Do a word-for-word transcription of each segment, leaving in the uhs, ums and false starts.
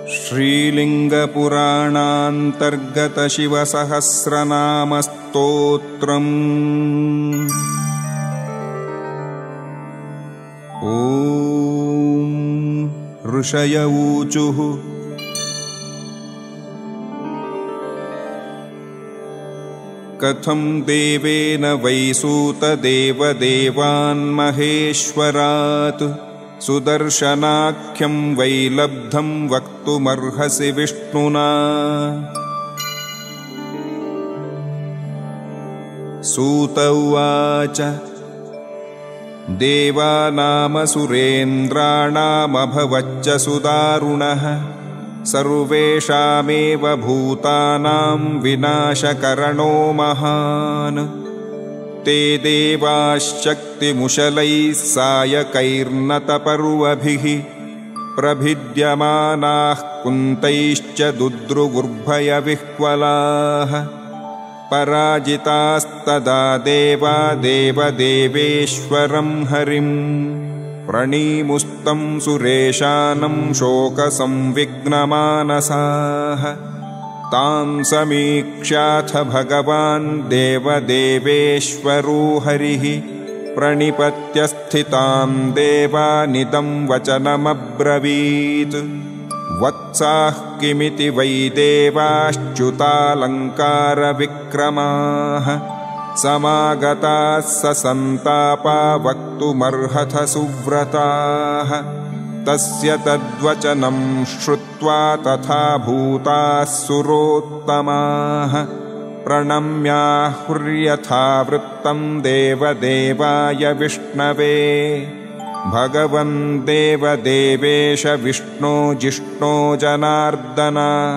श्रीलिङ्गपुराणान्तर्गतशिवसहस्रनामस्तोत्रम्। ॐ ऋषय ऊचुः। कथं देवेन वैसूतदेवदेवान् महेश्वरात् सुदर्शनाख्यं वै लब्धं वक्तुमर्हसि विष्णुना। सूत उवाच देवानामसुरेन्द्राणामभवच्च सुदारुणः सर्वेषामेव भूतानां विनाशकरणो महान्। ते देवाश्शक्तिमुशलैः सायकैर्नतपर्वभिः प्रभिद्यमानाः कुन्तैश्च दुद्रुगुर्भयविह्वलाः। पराजितास्तदा देवा देवदेवेश्वरं हरिं प्रणीमुस्तं सुरेशानं शोकसंविघ्नमानसाः। तां समीक्ष्याथ भगवान् देवदेवेश्वरो हरिः प्रणिपत्य स्थितां देवानिदं वचनमब्रवीत्। वत्साः किमिति वै देवाश्च्युतालङ्कारविक्रमाः समागताः ससन्तापा वक्तुमर्हथ सुव्रताः। तस्य तद्वचनं श्रुत्वा तथा भूताः सुरोत्तमाः प्रणम्याहुर्यथा वृत्तं देवदेवाय विष्णवे। भगवन् देवदेवेश विष्णो जिष्णो जनार्दन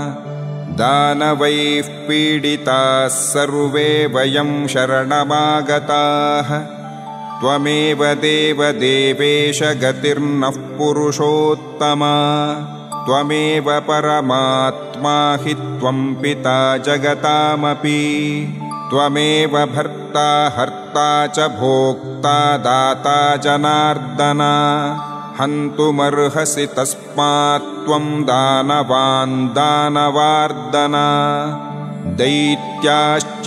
दानवैः पीडिताः सर्वे वयं शरणमागताः। त्वमेव देवदेवेश गतिर्नः पुरुषोत्तमा। त्वमेव परमात्मा हि त्वं पिता जगतामपि। त्वमेव भर्ता हर्ता च भोक्ता दाता जनार्दन। हन्तुमर्हसि तस्मात् त्वं दानवान् दानवार्दन। दैत्याश्च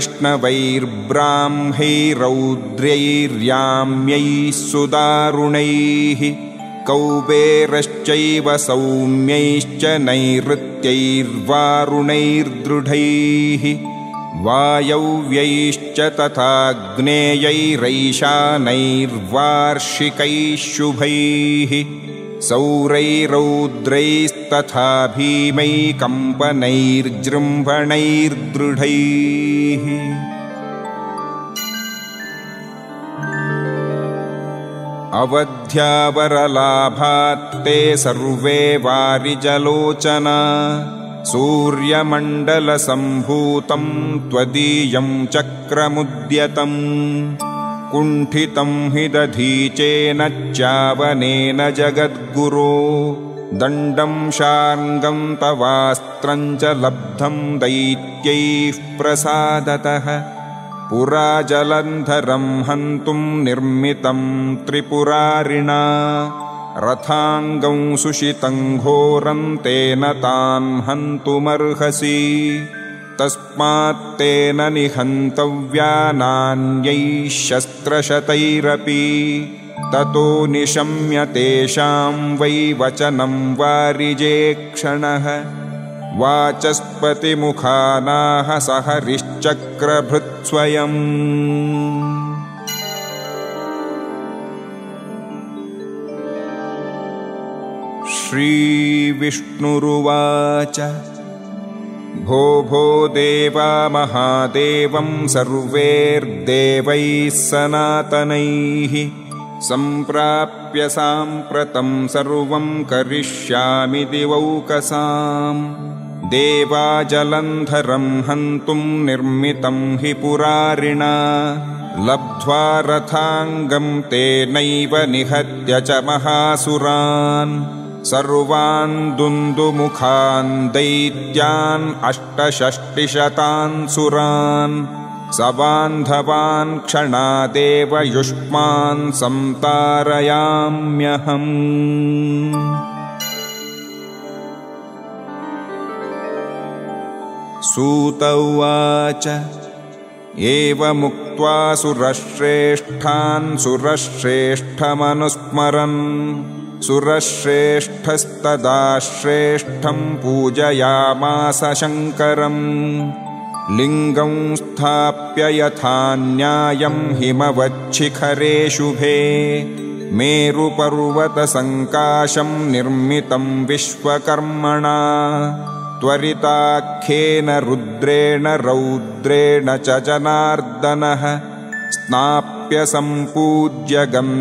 वैष्णवैर्ब्राह्मैरौद्र्यैर्याम्यैः सुदारुणैः कौबेरश्चैव सौम्यैश्च नैऋत्यैर्वारुणैर्दृढैः वायव्यैश्च तथाग्नेयैरैशानैर्वार्षिकैः शुभैः सौरैरौद्रैस्तथा भीमैकम्पनैर्जृम्भणैर्दृढैः। अवध्यावरलाभात्ते सर्वे वारिजलोचना। सूर्यमण्डलसम्भूतं त्वदीयं चक्रमुद्यतम्। कुण्ठितं हि दधीचेन च्यावनेन जगद्गुरो। दण्डं शार्ङ्गं तवास्त्रं च लब्धं दैत्यैः प्रसादतः। पुरा जलन्धरं हन्तुं निर्मितं त्रिपुरारिणा। रथाङ्गं सुषितं घोरं तेन तान् हन्तुमर्हसि। तस्मात्तेन निहन्तव्या नान्यैः शस्त्रशतैरपि। ततो निशम्य तेषां वै वचनं वारिजेक्षणः। वाचस्पतिमुखानाः स हरिश्चक्रभृत्स्वयम्। श्रीविष्णुरुवाच भो भो देवा महादेवं सर्वैर्देवैः सनातनैः सम्प्राप्य साम्प्रतं सर्वं करिष्यामि दिवौकसाम्। देवा जलन्धरं हन्तुं निर्मितं हि पुरारिणा। लब्ध्वा रथाङ्गं तेनैव निहत्य च महासुरान्। सर्वान् दुन्दुमुखान् दैत्यान् अष्टषष्टिशतान् सुरान्। सबान्धवान् क्षणादेव युष्मान् संतारयाम्यहम्। सूत उवाच एवमुक्त्वा सुरश्रेष्ठान् सुरश्रेष्ठमनुस्मरन् सुरश्रेष्ठस्तदा श्रेष्ठं पूजयामास शङ्करम् लिङ्गं स्थाप्य यथा न्यायं हिमवच्छिखरे शुभे मेरुपर्वतसङ्काशं निर्मितं विश्वकर्मणा त्वरिताख्येन रुद्रेण रौद्रेण च जनार्दनः स्नाप्य सम्पूज्य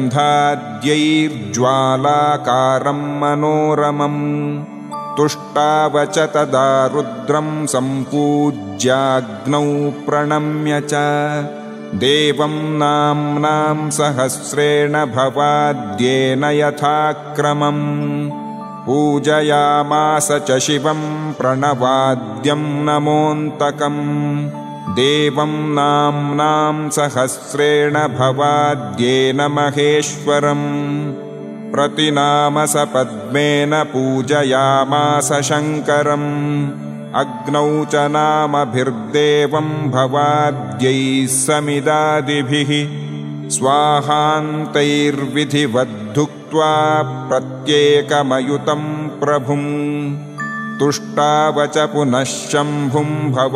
गन्धाद्यैर्ज्वालाकारं मनोरमम् तुष्टावच तदा रुद्रं सम्पूज्याग्नौ प्रणम्य च देवं नाम्नां सहस्रेण भवाद्येन यथाक्रमम् पूजयामास च शिवं प्रणवाद्यं नमोऽन्तकम् देवं नाम्नां सहस्रेण भवाद्येन महेश्वरम् प्रतिनामसपद्मेन पूजयामास शङ्करम् अग्नौ च नामभिर्देवं भवाद्यैः समिदादिभिः स्वाहान्तैर्विधिवद्धुक्त्वा प्रत्येकमयुतं प्रभुं तुष्टावच पुनः शम्भुं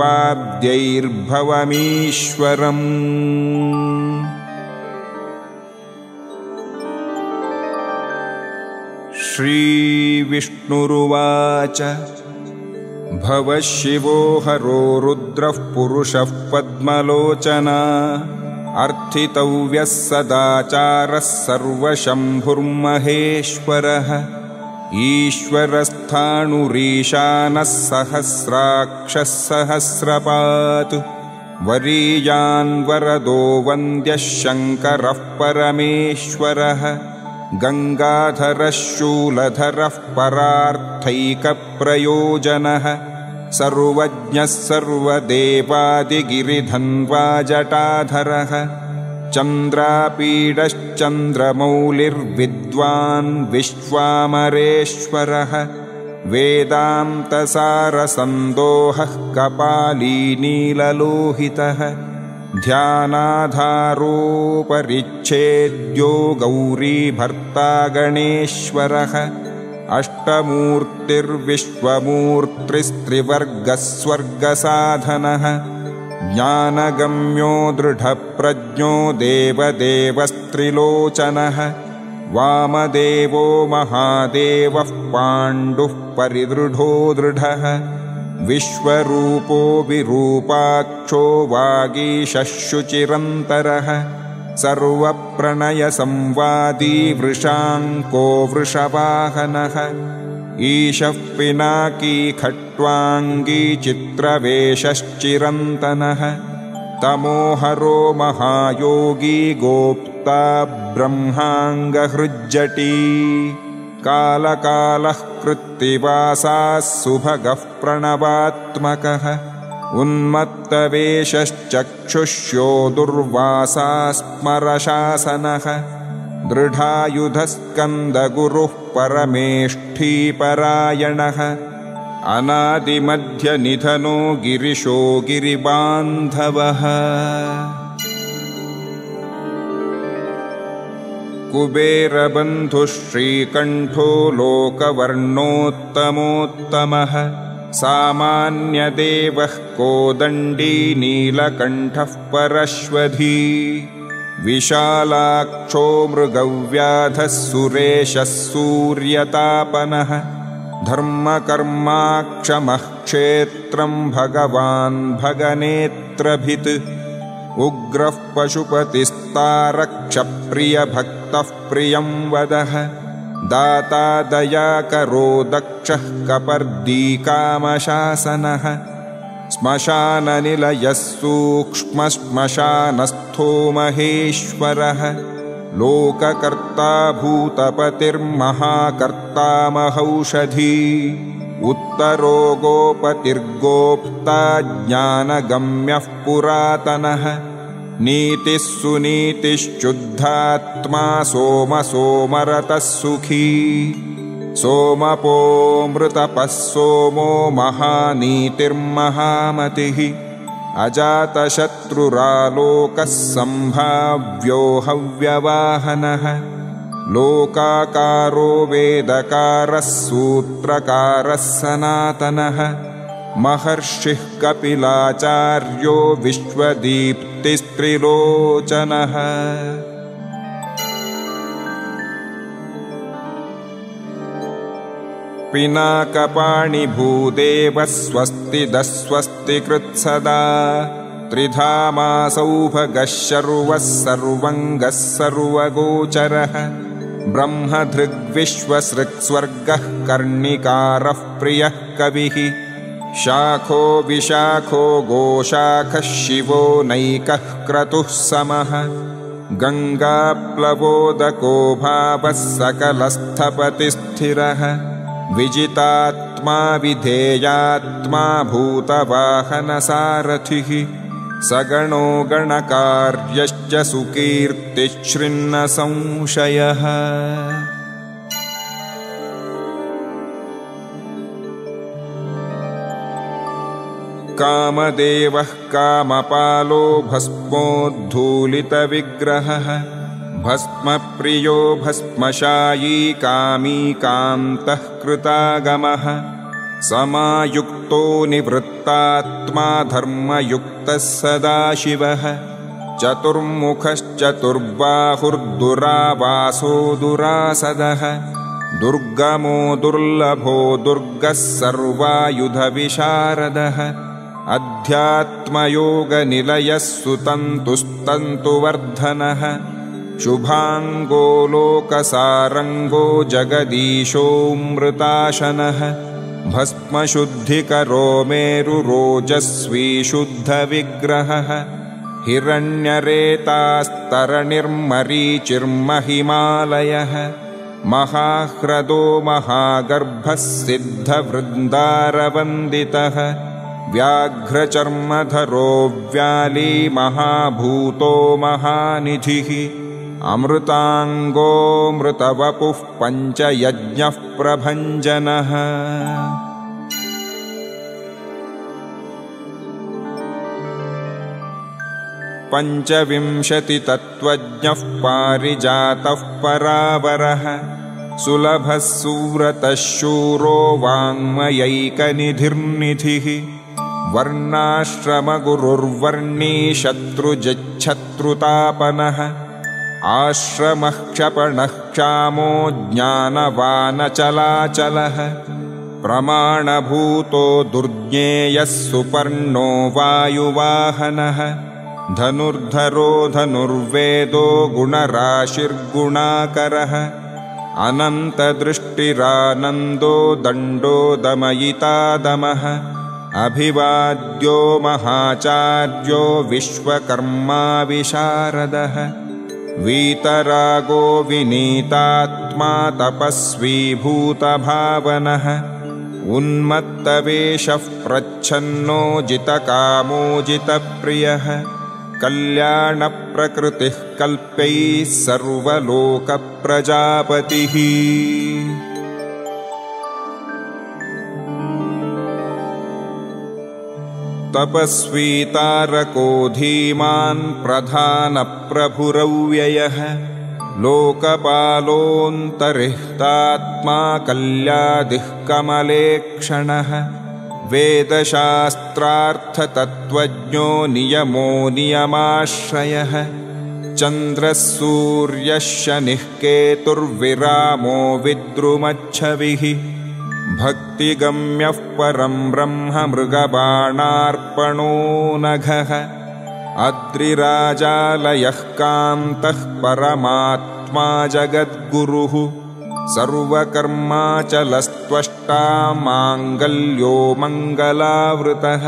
भवाद्यैर्भवमीश्वरम् श्रीविष्णुरुवाच भवः शिवो हरो रुद्रः पुरुषः पद्मलोचना अर्थितव्यः सदाचारः सर्वशम्भुर्महेश्वरः ईश्वरस्थाणुरीशानः सहस्राक्षः सहस्रपात् वरीयान् वरदो वन्द्यः शङ्करः परमेश्वरः गङ्गाधरः शूलधरः परार्थैकप्रयोजनः सर्वज्ञः सर्वदेवादिगिरिधन्वा जटाधरः चन्द्रापीडश्चन्द्रमौलिर्विद्वान् विश्वामरेश्वरः वेदान्तसारसन्दोहः कपालीनीललोहितः ध्यानाधारोपरिच्छेद्यो गौरीभर्ता गणेश्वरः अष्टमूर्तिर्विश्वमूर्तिस्त्रिवर्गस्वर्गसाधनः ज्ञानगम्यो दृढप्रज्ञो देवदेवस्त्रिलोचनः वामदेवो महादेवः पाण्डुः परिदृढो दृढः विश्वरूपो विरूपाक्षो वागीशः शुचिरन्तरः सर्वप्रणयसंवादी वृषाङ्को वृषवाहनः ईशः पिनाकी खट्वाङ्गी चित्रवेशश्चिरन्तनः तमोहरो महायोगी गोप्ता ब्रह्माङ्गहृज्जटी कालकालः कृत्तिवासाः सुभगः प्रणवात्मकः उन्मत्तवेशश्चक्षुष्यो दुर्वासा स्मरशासनः दृढायुधस्कन्दगुरुः परमेष्ठीपरायणः अनादिमध्यनिधनो गिरिशो गिरिबान्धवः कुबेरबन्धुः श्रीकण्ठो लोकवर्णोत्तमोत्तमः सामान्यदेवः कोदण्डी नीलकण्ठः परश्वधी विशालाक्षो मृगव्याधः सुरेशः सूर्यतापनः धर्मकर्माक्षमः क्षेत्रं भगवान् भगनेत्रभित् उग्रः पशुपतिस्तारक्षप्रियभक्तः प्रियं वदः दाता दयाकरो दक्षः कपर्दीकामशासनः श्मशाननिलयः सूक्ष्मश्मशानस्थो महेश्वरः लोककर्ता भूतपतिर्महाकर्ता महौषधी उत्तरो गोपतिर्गोप्ता ज्ञानगम्यः पुरातनः नीतिः सुनीतिश्चुद्धात्मा सोमसोमरतः सुखी सोमपोऽमृतपः सोमो महानीतिर्महामतिः अजातशत्रुरालोकः सम्भाव्यो हव्यवाहनः लोकाकारो वेदकारः सूत्रकारः सनातनः महर्षिः कपिलाचार्यो विश्वदीप्तिस्त्रिलोचनः पिनाकपाणिभूदेवः स्वस्तिदस्वस्तिकृत्सदा त्रिधामासौभगः शर्वः सर्वङ्गः सर्वगोचरः ब्रह्मधृग्विश्वसृक्स्वर्गः कर्णिकारः प्रियः कविः शाखो विशाखो गोशाखः शिवो नैकः क्रतुः समः गङ्गाप्लवोदको भावः सकलस्थपतिस्थिरः विजितात्मा विधेयात्मा भूतवाहनसारथिः सगणो गणकार्यश्च सुकीर्तिच्छृन्न संशयः कामदेवः कामपालो भस्मोद्धूलितविग्रहः भस्मप्रियो भस्मशायी कामी कान्तः कृतागमः समायुक्तो निवृत्तात्मा धर्मयुक्तः सदाशिवः चतुर्मुखश्चतुर्बाहुर्दुरावासो दुरासदः दुर्गमो दुर्लभो दुर्गः सर्वायुधविशारदः अध्यात्मयोगनिलयः सुतन्तुस्तन्तुवर्धनः शुभाङ्गो लोकसारङ्गो जगदीशोऽमृताशनः भस्मशुद्धिकरो मेरुरोजस्वी शुद्धविग्रहः हिरण्यरेतास्तरणिर्मरीचिर्महिमालयः महाह्रदो महागर्भः सिद्धवृन्दारवन्दितः व्याघ्रचर्मधरो व्याली महाभूतो महानिधिः अमृताङ्गोऽमृतवपुः पञ्चयज्ञः प्रभञ्जनः पञ्चविंशतितत्त्वज्ञः पारिजातः परावरः सुलभः सुव्रतः शूरो वाङ्मयैकनिधिर्निधिः वर्णाश्रमगुरुर्वर्णी शत्रुजच्छत्रुतापनः आश्रमः क्षपणः क्षामो ज्ञानवानचलाचलः प्रमाणभूतो दुर्ज्ञेयः सुपर्णो वायुवाहनः धनुर्धरो धनुर्वेदो गुणराशिर्गुणाकरः अनन्तदृष्टिरानन्दो दण्डो दमयितादमः अभिवाद्यो महाचार्यो विश्वकर्मा विशारदः वीतरागो विनीतात्मा तपस्वी भूतभावनः उन्मत्तवेषः प्रच्छन्नो जितकामो जितप्रियः कल्याणप्रकृतिः कल्प्यैः सर्वलोकप्रजापतिः तपस्वी तारको धीमान् प्रधानप्रभुरव्ययः लोकपालोऽन्तरिह्तात्मा कल्यादिः कमलेक्षणः वेदशास्त्रार्थतत्त्वज्ञो नियमो नियमाश्रयः चन्द्रः सूर्यः शनिः केतुर्विरामो विद्रुमच्छविः भक्तिगम्यः परं ब्रह्म मृगबाणार्पणो नघः अद्रिराजालयः कान्तः परमात्मा जगद्गुरुः सर्वकर्माचलस्त्वष्टा माङ्गल्यो मङ्गलावृतः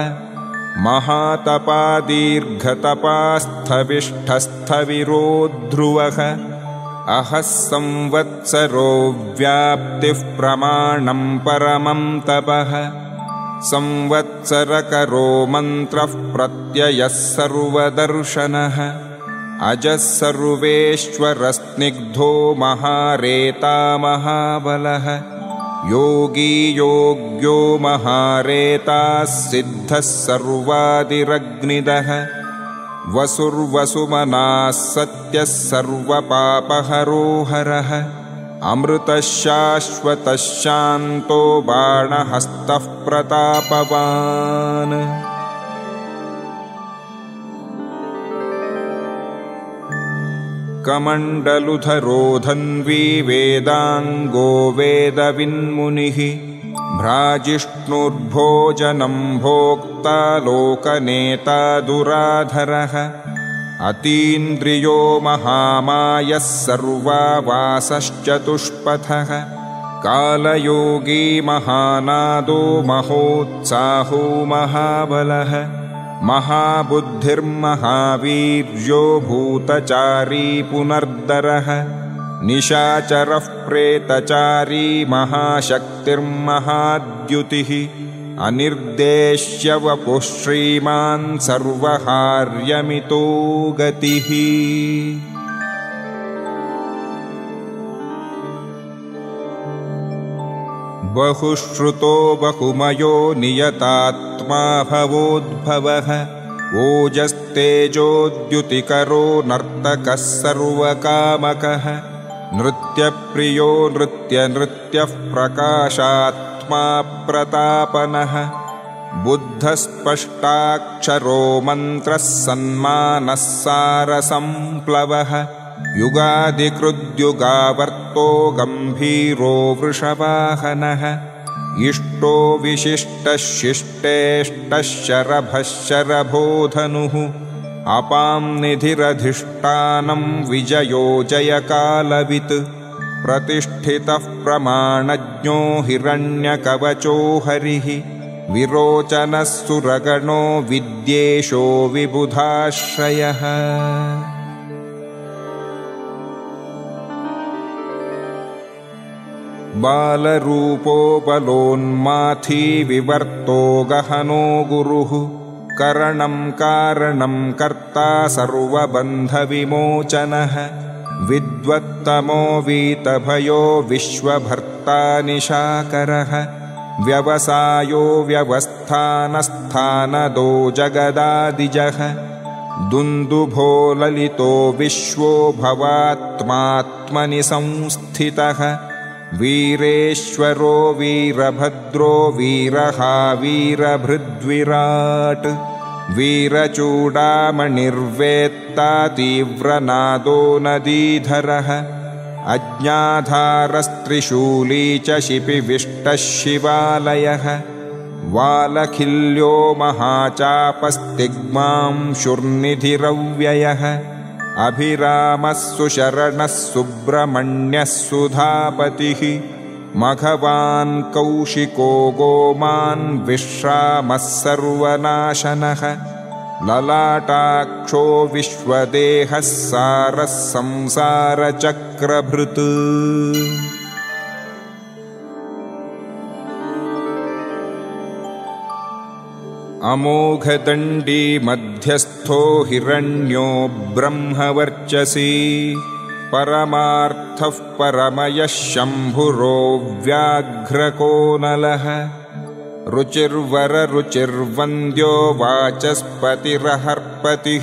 महातपादीर्घतपास्थविष्ठस्थविरो ध्रुवः अहः संवत्सरो व्याप्तिः प्रमाणं परमं तपः संवत्सरकरो मन्त्रः प्रत्ययः सर्वदर्शनः अजः सर्वेश्वरस्निग्धो महारेता महाबलः योगी योग्यो महारेताः सिद्धः सर्वादिरग्निदः वसुर्वसुमनाः सत्यः सर्वपापहरो हरः अमृतः शाश्वतः शान्तो बाणहस्तः प्रतापवान् कमण्डलुधरो धन्वी वेदाङ्गो वेदविन्मुनिः भ्राजिष्णुर्भोजनं भोक्ता लोकनेता दुराधरः अतीन्द्रियो महामायः सर्वावासश्चतुष्पथः कालयोगी महानादो महोत्साहो महाबलः महाबुद्धिर्महावीर्यो भूतचारी पुनर्दरः निशाचरः प्रेतचारी महाशक्तिर्महाद्युतिः अनिर्देश्यवपुः श्रीमान् सर्वहार्यमितो गतिः बहुश्रुतो बहुमयो नियतात्मा भवोद्भवः ओजस्तेजोद्युतिकरो नर्तकः सर्वकामकः नृत्यप्रियो नृत्यनृत्यः प्रकाशात्मा प्रतापनः बुद्धस्पष्टाक्षरो मन्त्रः सन्मानः सारसंप्लवः युगादिकृद्युगावर्तो गम्भीरो वृषवाहनः इष्टो विशिष्टः शिष्टेष्टः शरभः शरभोधनुः अपां निधिरधिष्ठानं विजयो जयकालवित् प्रतिष्ठितः प्रमाणज्ञो हिरण्यकवचो हरिः विरोचनः सुरगणो विद्येशो विबुधाश्रयः बालरूपो बलोन्माथी विवर्तो गहनो गुरुः करणं कारणं कर्ता सर्वबन्धविमोचनः विद्वत्तमो वीतभयो विश्वभर्ता निशाकरः व्यवसायो व्यवस्थानस्थानदो जगदादिजः दुन्दुभो ललितो विश्वो भवात्मात्मनि संस्थितः वीरेश्वरो वीरभद्रो वीरहा वीरभृद्विराट् वीरचूडामणिर्वेत्ता तीव्रनादो नदीधरः अज्ञाधारस्त्रिशूली च शिपिविष्टः शिवालयः वालखिल्यो महाचापस्तिग्मां शुर्निधिरव्ययः अभिरामः सुशरणः सुब्रह्मण्यः सुधापतिः मघवान् कौशिको गोमान् विश्रामः सर्वनाशनः ललाटाक्षो विश्वदेहः सारः संसारचक्रभृत् अमोघदण्डी मध्यस्थो हिरण्यो ब्रह्मवर्चसी परमार्थः परमयः शम्भुरो व्याघ्रकोनलः रुचिर्वररुचिर्वन्द्यो वाचस्पतिरहर्पतिः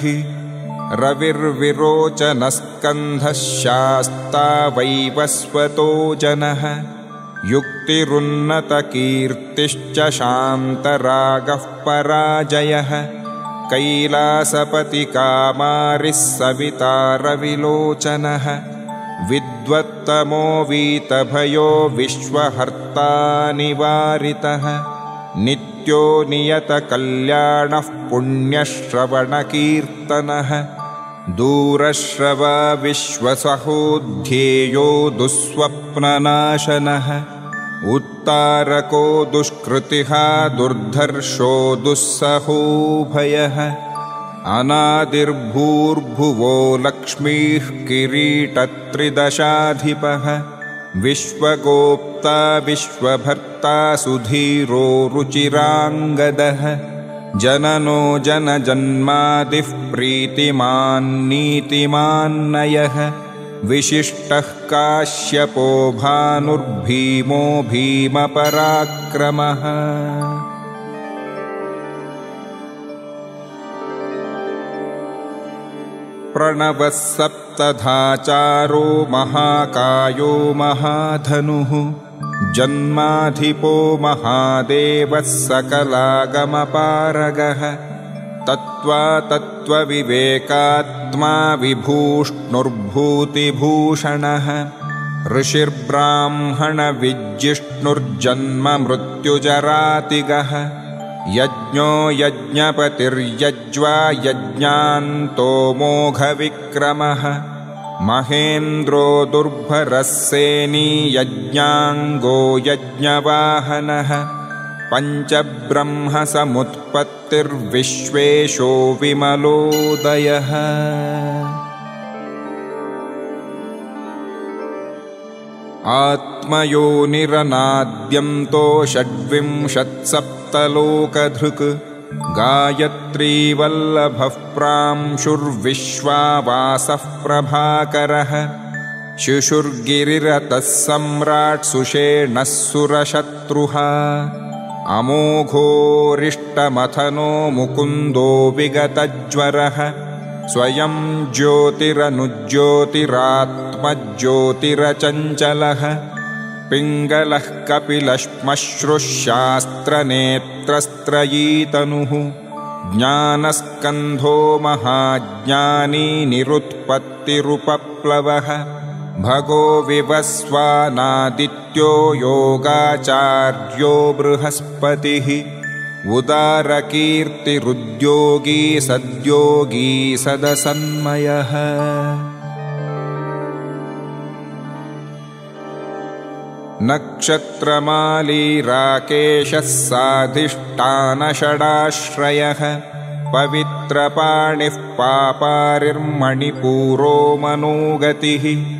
रविर्विरोचनस्कन्धः शास्ता वैवस्वतो जनः युक्तिरुन्नतकीर्तिश्च शान्तरागः पराजयः कैलासपतिकामारिः सवितारविलोचनः विद्वत्तमो वीतभयो विश्वहर्ता निवारितः नित्यो नियतकल्याणः पुण्यश्रवणकीर्तनः दूरश्रवा विश्वसहोध्येयो दुःस्वप्ननाशनः उत्तारको दुष्कृतिः दुर्धर्षो दुःसहोभयः अनादिर्भूर्भुवो लक्ष्मीः किरीटत्रिदशाधिपः विश्वगोप्ता विश्वभर्ता सुधीरो रुचिराङ्गदः जननो जनजन्मादिः प्रीतिमान् नीतिमान्नयः विशिष्टः काश्यपो भानुर्भीमो भीमपराक्रमः प्रणवः सप्तधाचारो महाकायो महाधनुः जन्माधिपो महादेवः सकलागमपारगः तत्त्वा तत्त्वविवेकात्मा विभूष्णुर्भूतिभूषणः ऋषिर्ब्राह्मणविज्जिष्णुर्जन्म मृत्युजरातिगः यज्ञो यज्ञपतिर्यज्वा यज्ञान्तो मोघविक्रमः महेन्द्रो दुर्भरः सेनी यज्ञाङ्गो यज्ञवाहनः पञ्चब्रह्मसमुत्पत्तिर्विश्वेशो विमलोदयः आत्मयोनिरनाद्यन्तो षड्विंशत्सप्तलोकधृक् गायत्री वल्लभः प्रांशुर्विश्वावासः प्रभाकरः शिशुर्गिरिरतः सम्राट् सुषेणः सुरशत्रुः अमोघोरिष्टमथनो मुकुन्दो विगतज्वरः स्वयं ज्योतिरनुज्योतिरात्मज्योतिरचञ्चलः पिङ्गलः कपिलश्मश्रुशास्त्रनेत्रस्त्रयीतनुः ज्ञानस्कन्धो महाज्ञानी निरुत्पत्तिरुपप्लवः भगो विवस्वानादित्यो योगाचार्यो बृहस्पतिः उदारकीर्तिरुद्योगी सद्योगी सदसन्मयः नक्षत्रमाली राकेशः साधिष्ठानषडाश्रयः पवित्रपाणिः पापारिर्मणिपूरो मनोगतिः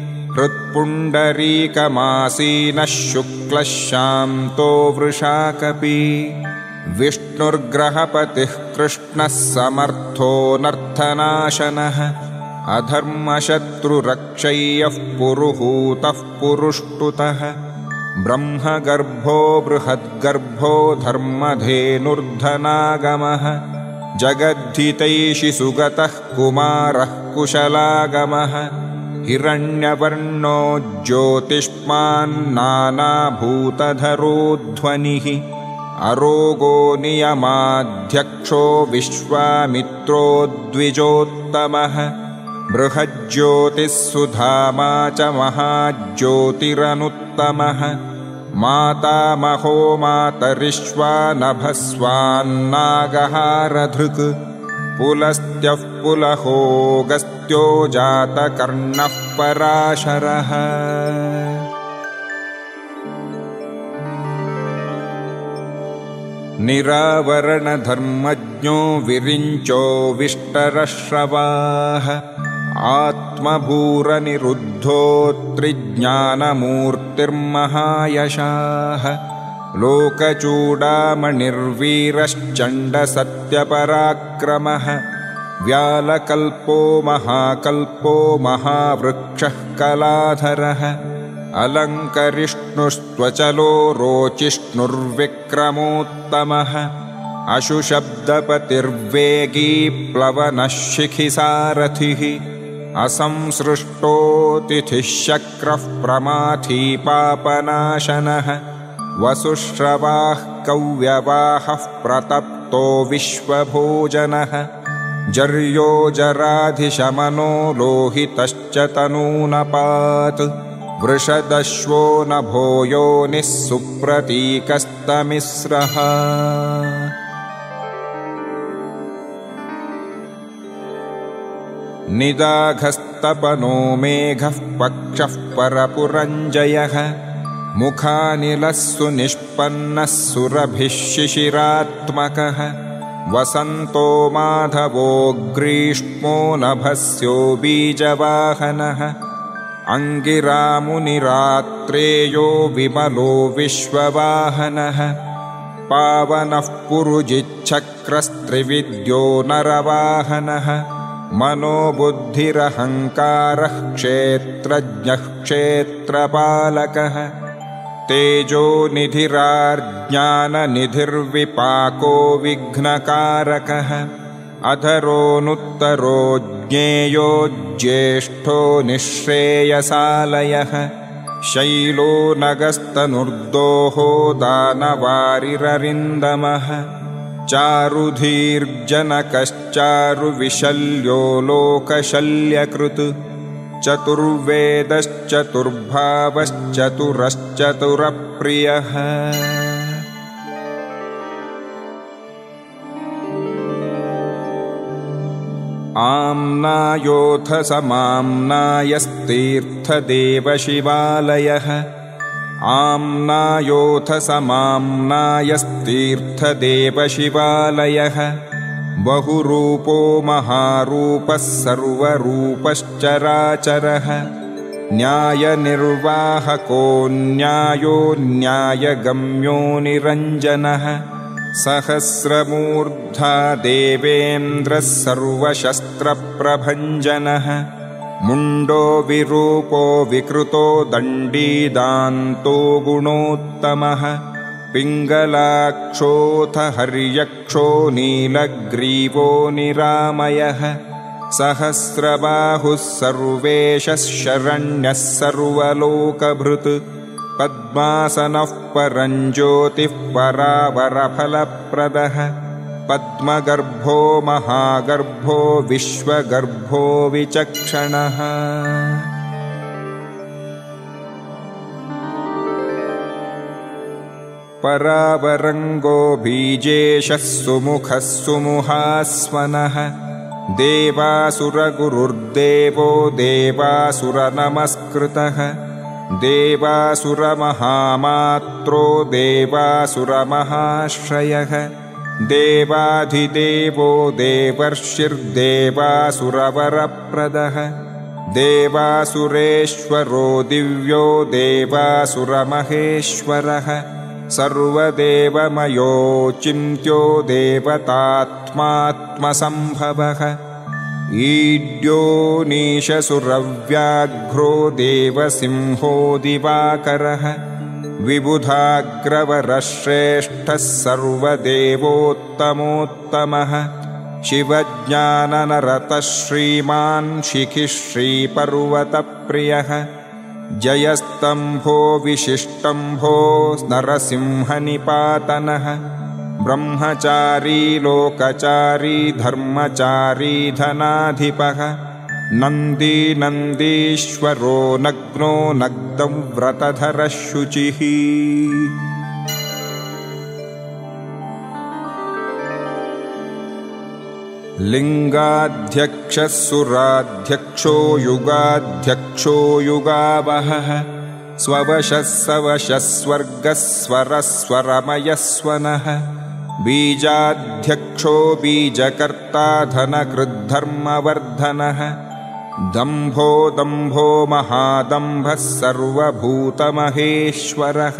हृत्पुण्डरीकमासीनः शुक्लः शान्तो वृषाकपि विष्णुर्ग्रहपतिः कृष्णः समर्थो नर्थनाशनः अधर्मशत्रुरक्षय्यः पुरुहूतः पुरुष्टुतः ब्रह्मगर्भो बृहद्गर्भो धर्मधेनुर्धनागमः जगद्धितैषि सुगतः कुमारः कुशलागमः हिरण्यवर्णो ज्योतिष्मान्नानाभूतधरोध्वनिः अरोगो नियमाध्यक्षो विश्वामित्रो द्विजोत्तमः बृहज्योतिः सुधामा च महाज्योतिरनुत्तमः मातामहो मातरिश्वानभस्वान्नागहारधृक् पुलस्त्यः पुलहोगस्त्यो जातकर्णः पराशरः निरावरणधर्मज्ञो विरिञ्चो विष्टरश्रवाः आत्मभूरनिरुद्धो त्रिज्ञानमूर्तिर्महायशाः लोकचूडामणिर्वीरश्चण्डसत्यपराक्रमः व्यालकल्पो महाकल्पो महावृक्षः कलाधरः अलङ्करिष्णुस्त्वचलो रोचिष्णुर्विक्रमोत्तमः अशुशब्दपतिर्वेगी प्लवनः शिखिसारथिः असंसृष्टोतिथिः शक्रः प्रमाथी पापनाशनः वसुश्रवाः कव्यवाहः प्रतप्तो विश्वभोजनः जर्यो जराधिशमनो लोहितश्च तनूनपात् वृषदश्वो नभो योनिः सुप्रतीकस्तमिस्रः निदाघस्तपनो मेघः पक्षः परपुरञ्जयः मुखानिलः सुनिष्पन्नः सुरभिः शिशिरात्मकः वसन्तो माधवो ग्रीष्मो नभस्यो बीजवाहनः अङ्गिरामुनिरात्रेयो विमलो विश्ववाहनः पावनः पुरुजिच्छक्रस्त्रिविद्यो नरवाहनः मनोबुद्धिरहङ्कारः क्षेत्रज्ञः क्षेत्रपालकः तेजो निधिरार्ज्ञाननिधिर्विपाको विघ्नकारकः अधरोऽनुत्तरो ज्ञेयो ज्येष्ठो निःश्रेयसालयः शैलो नगस्तनुर्दोहो दानवारिररिन्दमः चारुधीर्जनकश्चारुविशल्यो लोकशल्यकृत् चतुर्वेदश्चतुर्भावश्चतुरश्चतुरप्रियः आम्नायोऽथ समाम्नायस्तीर्थदेवशिवालयः आम्नायोऽथ समाम्नायस्तीर्थदेवशिवालयः बहुरूपो महारूपः सर्वरूपश्चराचरः न्यायनिर्वाहको न्यायो न्यायगम्यो निरञ्जनः सहस्रमूर्धा देवेन्द्रः सर्वशस्त्रप्रभञ्जनः मुण्डो विरूपो विकृतो दण्डीदान्तो गुणोत्तमः पिङ्गलाक्षोऽथ हर्यक्षो नीलग्रीवो निरामयः सहस्रबाहुः सर्वेशः शरण्यः सर्वलोकभृत् पद्मासनः परञ्ज्योतिः परावरफलप्रदः पद्मगर्भो महागर्भो विश्वगर्भो विचक्षणः परावरङ्गो बीजेशः सुमुखः सुमुहास्वनः देवासुरगुरुर्देवो देवासुरनमस्कृतः देवासुरमहामात्रो देवासुरमहाश्रयः देवाधिदेवो देवर्षिर्देवासुरवरप्रदः देवासुरेश्वरो दिव्यो देवासुरमहेश्वरः सर्वदेवमयो चिन्त्यो देवतात्मात्मसम्भवः ईड्यो नीशसुरव्याघ्रो देवसिंहो दिवाकरः विबुधाग्रवरः श्रेष्ठः सर्वदेवोत्तमोत्तमः शिवज्ञाननरतः श्रीमान् शिखिश्रीपर्वतप्रियः जयस्तम्भो विशिष्टम्भो नरसिंहनिपातनः ब्रह्मचारी लोकचारी धर्मचारी धनाधिपः नन्दी नन्दीश्वरो नग्नो नग्नव्रतधरः शुचिः लिङ्गाध्यक्षः सुराध्यक्षो युगाध्यक्षो युगावहः स्ववशः सवशः स्वर्गः स्वरः स्वरमयस्वनः बीजाध्यक्षो बीजकर्ता धनकृद्धर्मवर्धनः दम्भो दम्भो महादम्भः सर्वभूतमहेश्वरः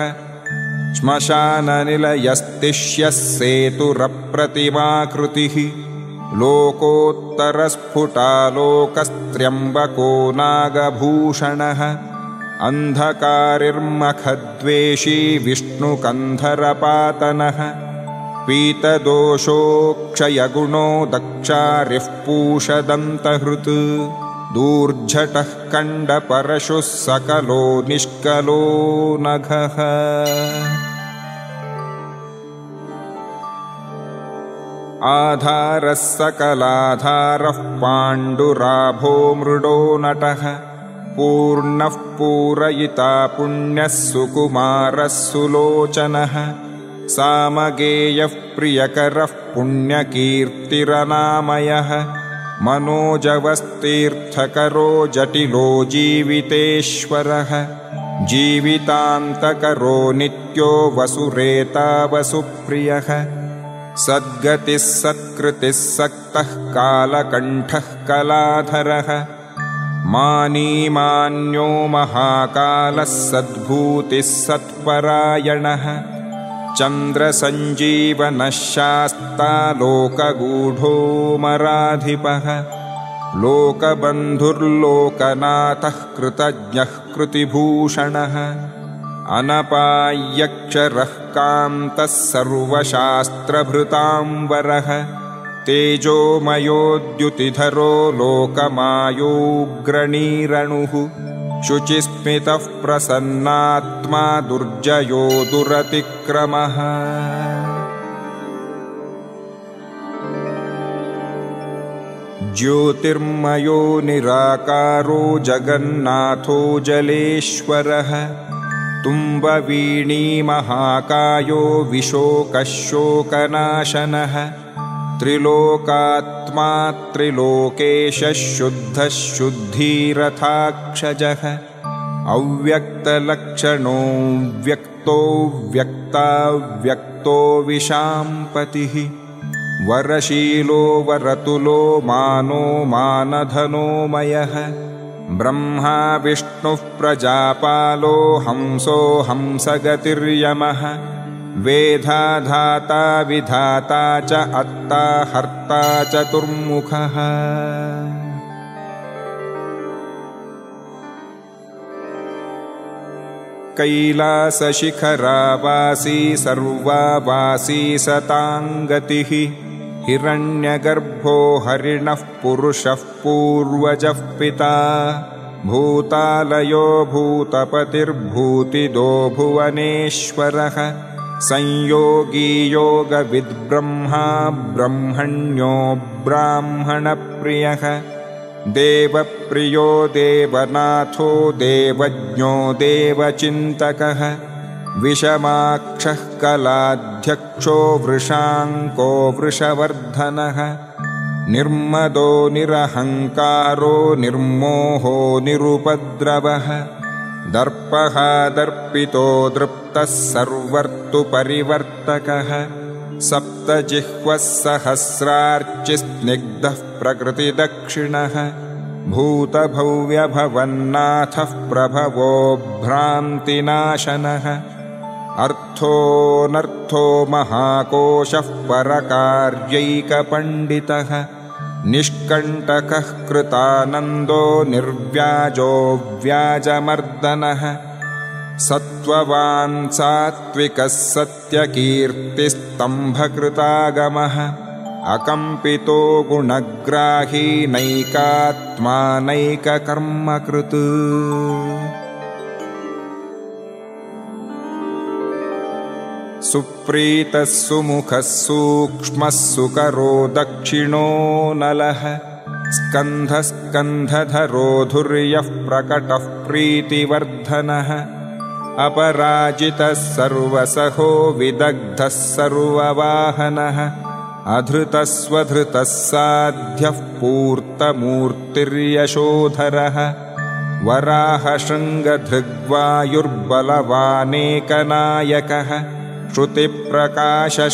श्मशाननिलयस्तिष्यः सेतुरप्रतिमाकृतिः लोकोत्तरस्फुटालोकस्त्र्यम्बको नागभूषणः अन्धकारिर्मखद्वेषी विष्णुकन्धरपातनः पीतदोषोक्षयगुणो दक्षारिः पूषदन्तहृत् दूर्झटः कण्डपरशुः सकलो निष्कलो नघः आधारः सकलाधारः पाण्डुराभो मृडो नटः पूर्णः पूरयिता पुण्यः सुकुमारः सुलोचनः सामगेयः प्रियकरः पुण्यकीर्तिरनामयः मनोजवस्तीर्थकरो जटिलो जीवितेश्वरः जीवितान्तकरो नित्यो वसुरेता वसुप्रियः सद्गतिः सत्कृतिः सक्तः कालकण्ठः कलाधरः मानी मान्यो महाकालः सद्भूतिः सत्परायणः चन्द्रसञ्जीवनः शास्ता लोकगूढो मराधिपः लोकबन्धुर्लोकनाथः कृतज्ञः कृतिभूषणः अनपाय्यक्षरः कान्तः सर्वशास्त्रभृताम्बरः तेजोमयोद्युतिधरो लोकमायोग्रणीरणुः शुचिस्मितः प्रसन्नात्मा दुर्जयो दुरतिक्रमः ज्योतिर्मयो निराकारो जगन्नाथो जलेश्वरः तुम्बवीणीमहाकायो विशोकः शोकनाशनः त्रिलोकात्मा त्रिलोकेशः शुद्धः शुद्धीरथाक्षजः अव्यक्तलक्षणो व्यक्तो व्यक्ताव्यक्तो विशाम्पतिः वरशीलो वरतुलो मानो मानधनोमयः ब्रह्मा विष्णुः प्रजापालो हंसो हंसगतिर्यमः वेधाधाता विधाता च अत्ता हर्ता चतुर्मुखः कैलासशिखरावासी सर्वावासी सताङ्गतिः हिरण्यगर्भो हरिणः पुरुषः पूर्वजः पिता भूतालयो भूतपतिर्भूतिदो भुवनेश्वरः संयोगी योगविद्ब्रह्मा ब्रह्मण्यो ब्राह्मणप्रियः देवप्रियो देवनाथो देवज्ञो देवचिन्तकः विषमाक्षः कलाध्यक्षो वृषाङ्को वृषवर्धनः निर्मदो निरहङ्कारो निर्मोहो निरुपद्रवः दर्पः दर्पितो दृप्तः सर्वर्तुपरिवर्तकः सप्तजिह्वः सहस्रार्चिस्निग्धः प्रकृतिदक्षिणः भूतभव्यभवन्नाथः प्रभवो भ्रान्तिनाशनः अर्थोऽनर्थो महाकोशः परकार्यैकपण्डितः निष्कण्टकः कृतानन्दो निर्व्याजो व्याजमर्दनः सत्त्ववान् सात्विकः सत्यकीर्तिस्तम्भकृतागमः अकम्पितो गुणग्राही नैकात्मा नैककर्मकृत् सुप्रीतः सुमुखः सूक्ष्मः सुकरो दक्षिणो नलः स्कन्धः स्कन्धधरो धुर्यः प्रकटः प्रीतिवर्धनः अपराजितः सर्वसहो विदग्धः सर्ववाहनः अधृतः स्वधृतः साध्यः पूर्तमूर्तिर्यशोधरः वराहशृङ्गधृग्वायुर्बलवानेकनायकः श्रुतिप्रकाशः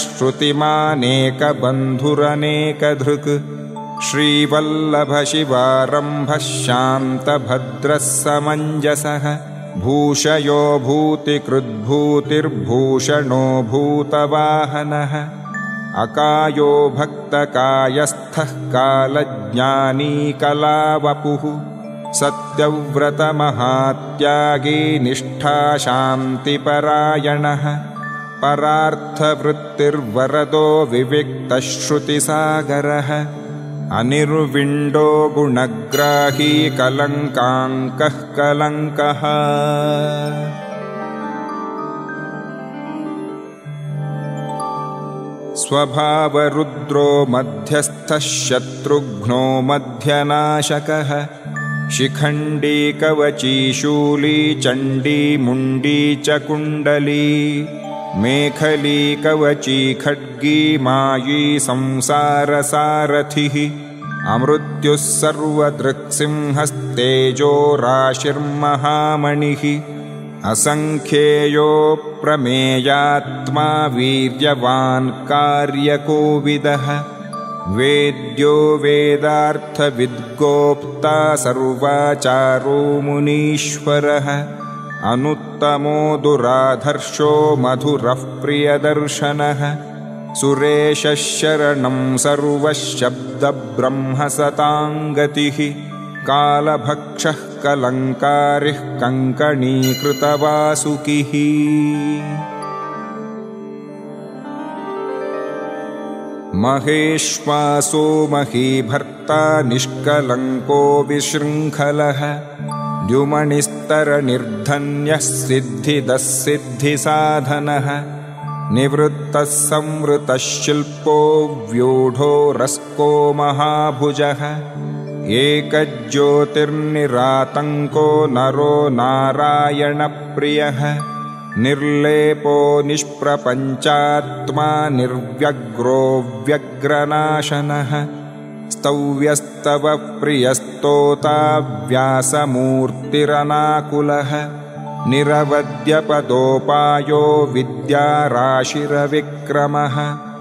श्रुतिमानेकबन्धुरनेकधृक् श्रीवल्लभशिवारम्भः शान्तभद्रः समञ्जसः भूषयो भूतिकृद्भूतिर्भूषणो भूतवाहनः अकायो भक्तकायस्थः कालज्ञानी कलावपुः सत्यव्रतमहात्यागी निष्ठाशान्तिपरायणः परार्थवृत्तिर्वरदो विविक्तः श्रुतिसागरः अनिर्विण्डो गुणग्राही कलङ्काङ्कः कलङ्कः स्वभावरुद्रो मध्यस्थः शत्रुघ्नो मध्यनाशकः शिखण्डी कवची शूली चण्डी मुण्डी च कुण्डली मेखली कवची खड्गी मायी संसारसारथिः अमृत्युः सर्वदृक्सिंहस्तेजो राशिर्महामणिः असङ्ख्येयो प्रमेयात्मा वीर्यवान् कार्यकोविदः वेद्यो वेदार्थविद्गोप्ता सर्वाचारो मुनीश्वरः अनुत्तमो दुराधर्षो मधुरः प्रियदर्शनः सुरेशः शरणं सर्वशब्दब्रह्मसतां गतिः कालभक्षः कलङ्कारिः कङ्कणीकृतवासुकिः महेश्वासो महीभर्ता निष्कलङ्को विशृङ्खलः द्युमणिस्तरनिर्धन्यः सिद्धिदः सिद्धिसाधनः निवृत्तः संवृतः शिल्पो व्यूढो रस्को महाभुजः एकज्योतिर्निरातङ्को नरो नारायणप्रियः निर्लेपो निष्प्रपञ्चात्मा निर्व्यग्रो व्यग्रनाशनः स्तव्यस्तव प्रियस्तोता व्यासमूर्तिरनाकुलः निरवद्यपदोपायो विद्याराशिरविक्रमः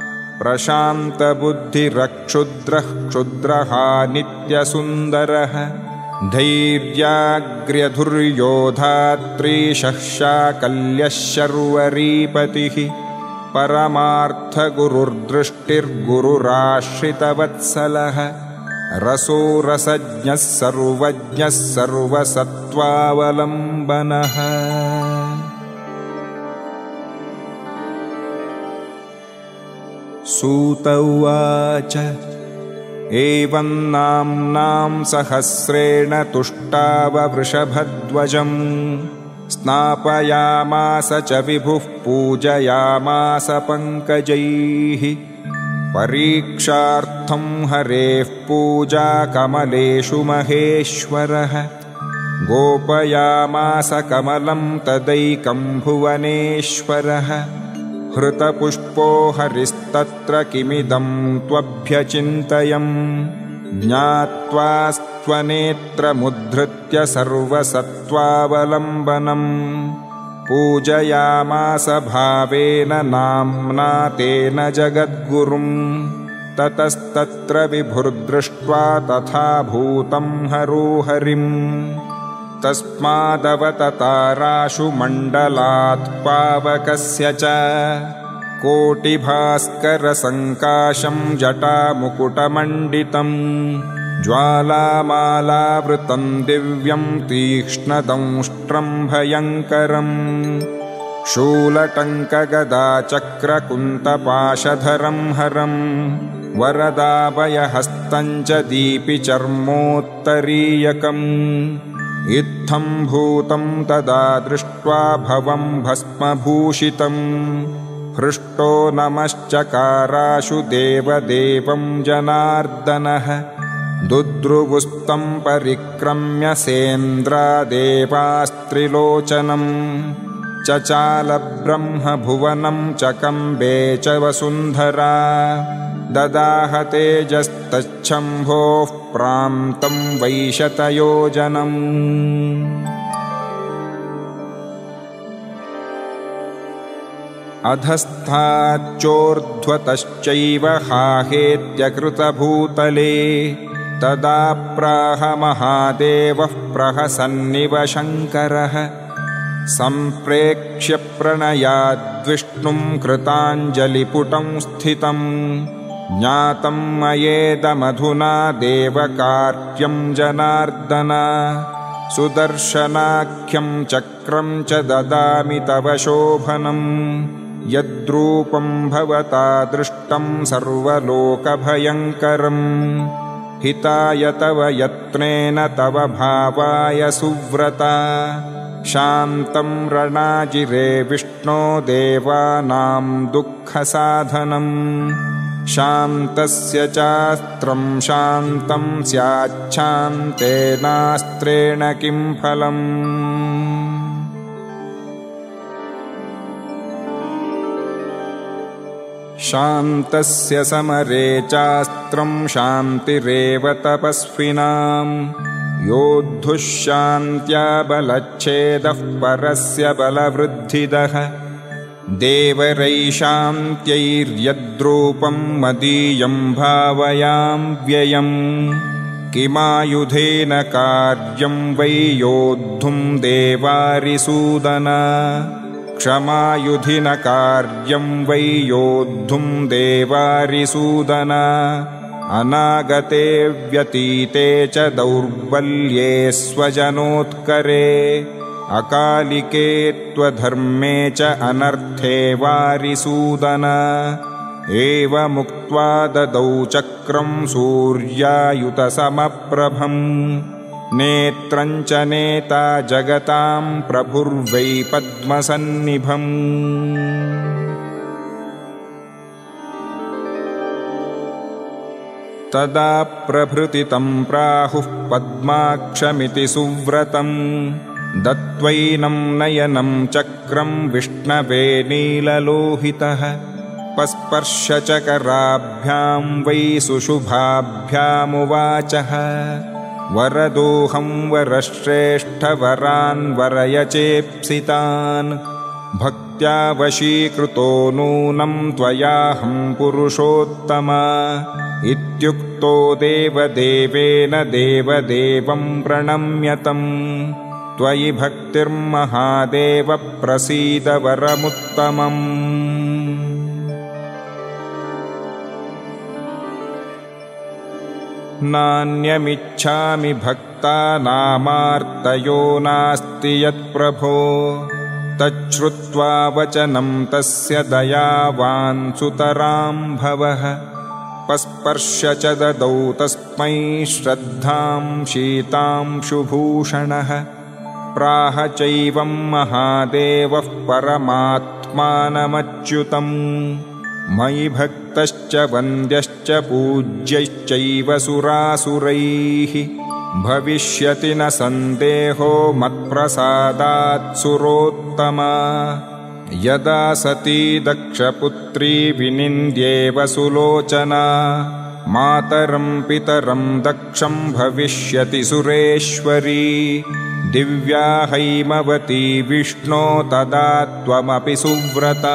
प्रशान्तबुद्धिरक्षुद्रः क्षुद्रः नित्यसुन्दरः धैर्याग्र्यधुर्योधात्रीशः शाकल्यः शर्वरीपतिः परमार्थगुरुर्दृष्टिर्गुरुराश्रितवत्सलः रसो रसज्ञः सर्वज्ञः सर्वसत्त्वावलम्बनः सूत उवाच एवं नाम्नां सहस्रेण तुष्टाववृषभध्वजम् स्नापयामास च विभुः पूजयामास पङ्कजैः परीक्षार्थं हरेः पूजा कमलेषु महेश्वरः गोपयामास कमलं तदैकं भुवनेश्वरः हृतपुष्पो हरिस्तत्र किमिदं त्वभ्यचिन्तयम् ज्ञात्वा स्वनेत्रमुद्धृत्य सर्वसत्त्वावलम्बनम् पूजयामास भावेन नाम्ना तेन जगद्गुरुम् ततस्तत्र विभुर्दृष्ट्वा तथा भूतं हरो हरिम् तस्मादवतताराशु मण्डलात् पावकस्य च कोटिभास्करसङ्काशं जटामुकुटमण्डितं ज्वालामालावृतं दिव्यं तीक्ष्णदंष्ट्रं भयङ्करम् शूलटङ्कगदाचक्रकुन्तपाशधरं हरं वरदाभयहस्तं च दीपिचर्मोत्तरीयकम् इत्थं भूतं तदा दृष्ट्वा भवं भस्मभूषितम् हृष्टो नमश्चकाराशु देवदेवं जनार्दनः दुद्रुवुस्तं परिक्रम्य सेन्द्रादेवास्त्रिलोचनम् चचाल ब्रह्मभुवनं चकम्बे च वसुन्धरा ददाह तेजस्तच्छम्भोः प्रान्तं वैशतयोजनम् अधस्ताच्चोर्ध्वतश्चैव हाहेत्यकृतभूतले तदा प्राह महादेवः प्रहसन्निव शङ्करः सम्प्रेक्ष्य प्रणयाद्विष्णुं कृताञ्जलिपुटं स्थितम् ज्ञातं मयेदमधुना देवकार्यं जनार्दन सुदर्शनाख्यं चक्रं च ददामि तव शोभनम् यद्रूपं भवता दृष्टं सर्वलोकभयङ्करम् हिताय तव यत्नेन तव भावाय सुव्रता शान्तं रणाजिरे विष्णो देवानां दुःखसाधनम् शान्तस्य चास्त्रं शान्तं स्याच्छान्तेनास्त्रेण किं फलम् शान्तस्य समरे चास्त्रं शान्तिरेव तपस्विनां योद्धुः शान्त्या बलच्छेदः परस्य बलवृद्धिदः देवरैशान्त्यैर्यद्रूपं मदीयं भावयाम्ययम् किमायुधेन कार्यं वै योद्धुं देवारिसूदन क्षमायुधि न कार्यं वै योद्धुं देवारिसूदन अनागते व्यतीते च दौर्बल्ये स्वजनोत्करे अकालिके त्वधर्मे च अनर्थे वारिसूदन एवमुक्त्वा ददौ चक्रं सूर्यायुतसमप्रभम् नेत्रं च नेता जगतां प्रभुर्वै पद्मसन्निभम् तदा प्रभृतितं प्राहुः पद्माक्षमिति सुव्रतम् दत्वैनं नयनं चक्रं विष्णवे नीललोहितः पस्पर्श च कराभ्यां वै सुशुभाभ्यामुवाचः वरदोऽहं वरश्रेष्ठवरान् वरय चेप्सितान् भक्त्या वशीकृतो नूनं त्वयाहं पुरुषोत्तमा इत्युक्तो देवदेवेन देवदेवं प्रणम्यतम् त्वयि भक्तिर्महादेव प्रसीद वरमुत्तमम् नान्यमिच्छामि भक्तानामार्तयो नास्ति यत्प्रभो तच्छ्रुत्वा वचनं तस्य दयावान् सुतरां भवः पस्पर्श च ददौ तस्मै श्रद्धां शीतांशुभूषणः प्राह चैवं महादेवः परमात्मानमच्युतम् मयि भक्तश्च वन्द्यश्च पूज्यश्चैव सुरासुरैः भविष्यति न सन्देहो मत्प्रसादात् सुरोत्तमा यदा सती दक्षपुत्री विनिन्द्येव सुलोचना मातरं पितरं दक्षं भविष्यति सुरेश्वरी दिव्या हैमवती विष्णो तदा त्वमपि सुव्रता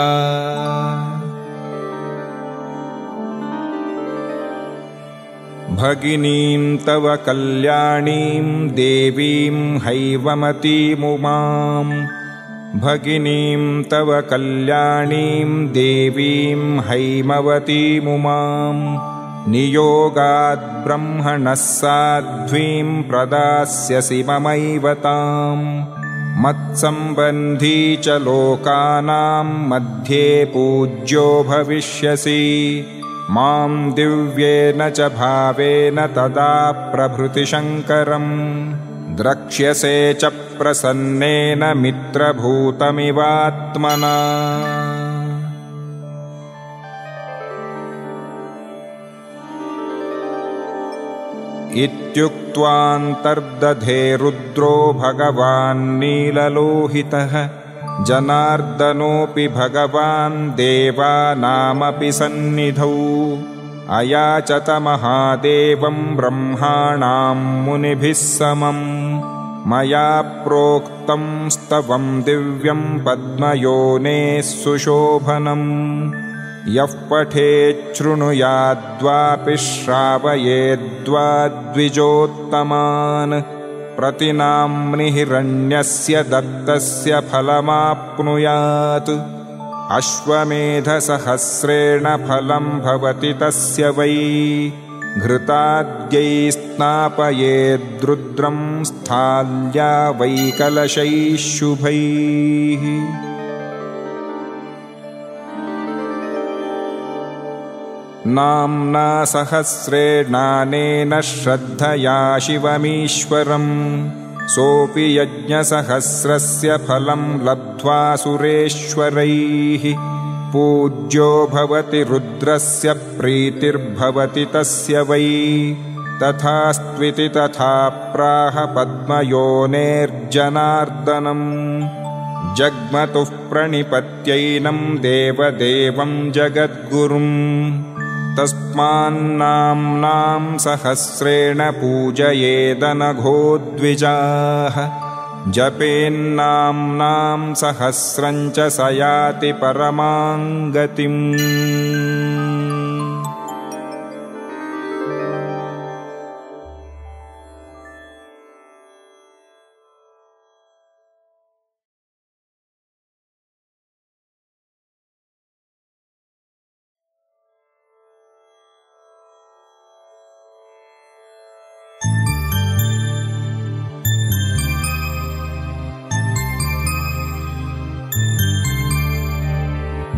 भगिनीं तव कल्याणीं देवीं हैवमतीमुमां भगिनीं तव कल्याणीं देवीं हैमवतीमुमां नियोगाद् ब्रह्मणः साध्वीं प्रदास्यसि ममैव तां मत्सम्बन्धी च लोकानां मध्ये पूज्यो भविष्यसि मां दिव्येन च भावेन तदा प्रभृतिशङ्करम् द्रक्ष्यसे च प्रसन्नेन मित्रभूतमिवात्मना इत्युक्त्वान्तर्दधे रुद्रो भगवान् नीललोहितः जनार्दनोऽपि भगवान् देवानामपि सन्निधौ अयाचत महादेवं ब्रह्माणां मुनिभिः समम् मया प्रोक्तं स्तवं दिव्यं पद्मयोनेः सुशोभनम् यः पठेच्छृणुयाद्वापि श्रावयेद्वा द्विजोत्तमान् प्रतिनाम्नि हिरण्यस्य दत्तस्य फलमाप्नुयात् अश्वमेधसहस्रेण फलं भवति तस्य वै घृताद्यै स्नापयेद्रुद्रं स्थाल्या वै कलशैः शुभैः नाम्ना सहस्रेणानेन श्रद्धया शिवमीश्वरम् सोऽपि यज्ञसहस्रस्य फलं लब्ध्वा सुरेश्वरैः पूज्यो भवति रुद्रस्य प्रीतिर्भवति तस्य वै तथास्त्विति तथा प्राह पद्मयोनेर्जनार्दनम् जग्मतुः प्रणिपत्यैनं देवदेवं जगद्गुरुम् तस्मान्नाम्नां सहस्रेण पूजयेदनघो द्विजाः जपेन्नाम्नां सहस्रं च स याति परमां गतिम्।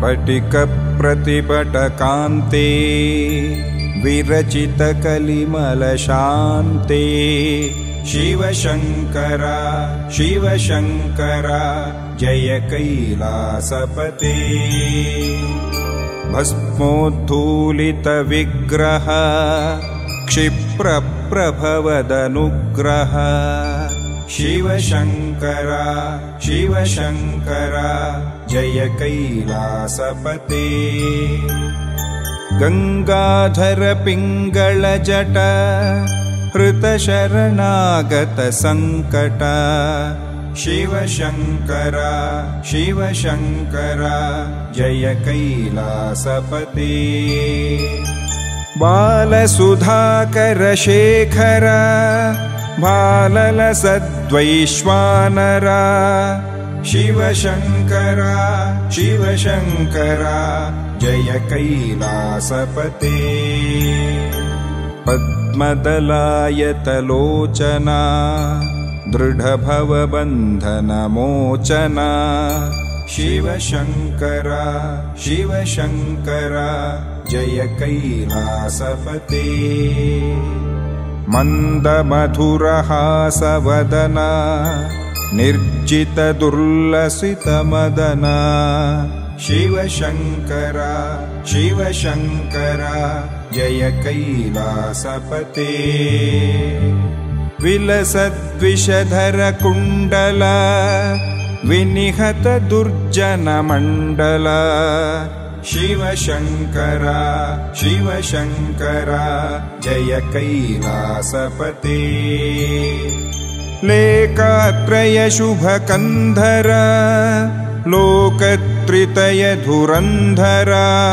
स्फटिकप्रतिपटकान्ते विरचितकलिमलशान्ते शिवशङ्कर शिवशङ्कर जय कैलासपते भस्मोद्धूलितविग्रह क्षिप्रप्रभवदनुग्रह शिवशङ्कर शिवशङ्कर जय कैलासपते गंगाधर पिंगलजट हृतशरणागत संकट शिवशङ्कर शिवशङ्कर जय कैलासपते बालसुधाकर शेखर भाललसद्वैश्वानर शिवशङ्कर शिवशङ्कर जय कैलासपते पद्मदलायतलोचना दृढभवबन्धनमोचना शिवशङ्कर शिवशङ्कर जय कैलासपते मन्दमधुरहासवदना निर्जितदुर्लसितमदना शिवशङ्कर शिवशङ्कर जय कैलासपते विलसद्विषधर कुण्डल विनिहत दुर्जनमण्डल शिवशङ्कर शिवशङ्कर जय कैलासपते लेकात्रय शुभकन्धर लोकत्रितय धुरन्धर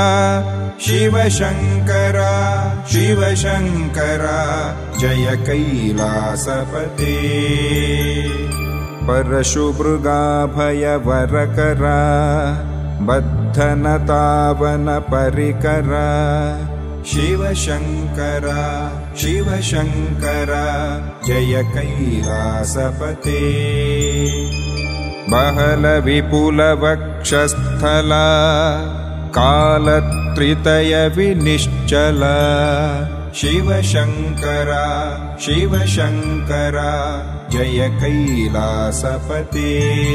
शिवशङ्कर शिवशङ्कर जय कैलासपते परशुमृगाभयवरकर बद्धनतावन परिकर शिवशङ्कर शिवशङ्कर जय कैलासपते बहल विपुल वक्षस्थल कालत्रितय विनिश्चल शिवशङ्कर शिवशङ्कर जय कैलासपते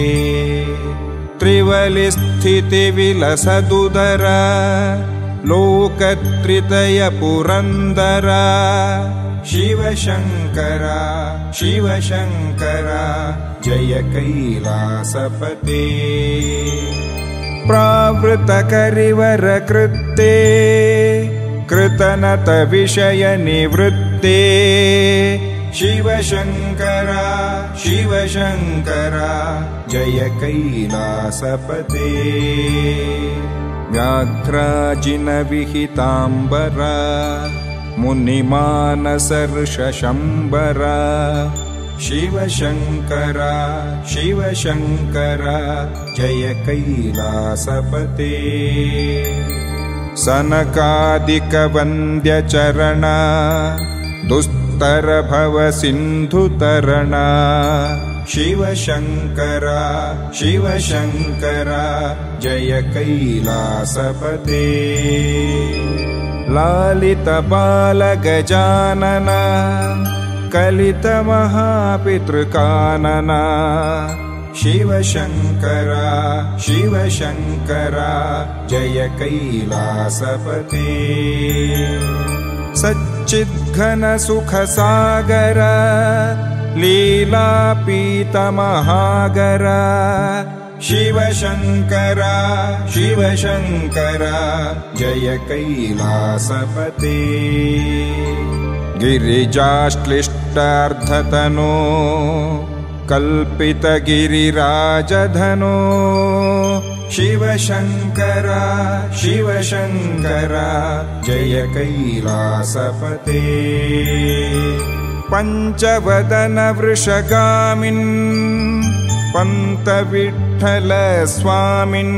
त्रिवलिस्थितिविलसदुदर लोकत्रितय पुरन्दर शिवशङ्कर शिवशङ्कर जय कैलासपते प्रावृतकरिवर कृत्ते कृतनत विषय निवृत्ते शिवशङ्कर शिवशङ्कर जय कैलासपते व्याघ्राजिन विहिताम्बर मुनिमानसर्षशम्बर शिवशङ्कर शिवशङ्कर जय कैलासपते सनकादिकवन्द्यचरण दुस्तर भव सिन्धुतरण शिवशङ्कर शिवशङ्कर जय कैलासपते लालित बाल गजानन कलित महापितृकानना शिवशङ्कर शिवशङ्कर जय कैलासपते सच्चिद्घन सुख सागर लीलापीत महागर शिवशङ्कर शिवशङ्कर जय कैलासपते गिरिजाश्लिष्टार्धतनो कल्पित गिरिराजधनो शिवशङ्कर शिवशङ्कर जय कैलासपते पञ्चवदन वृषगामिन् पन्तविठ्ठल स्वामिन्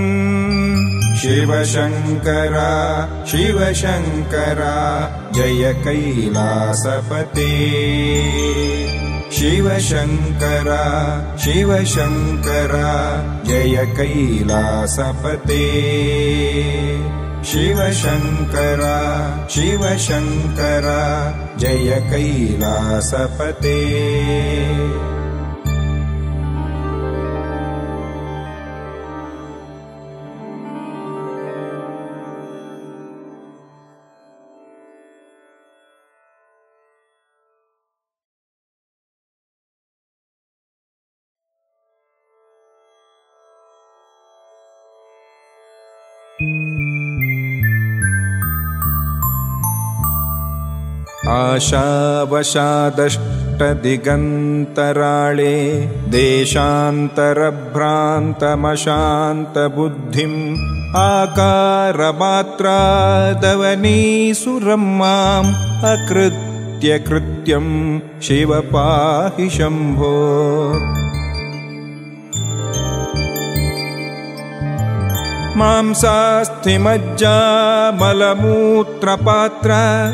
शिवशङ्कर शिवशङ्कर जय कैलासपते शिव शङ्कर शिव शङ्कर जय कैलासपते शिव शङ्कर शिव शङ्कर जय कैलासपते आशावशादष्टदिगन्तराळे देशान्तरभ्रान्तमशान्तबुद्धिम् आकारमात्रादवनीसुरं माम् अकृत्य कृत्यं शिव पाहि शम्भो मांसास्थिमज्जा मलमूत्रपात्र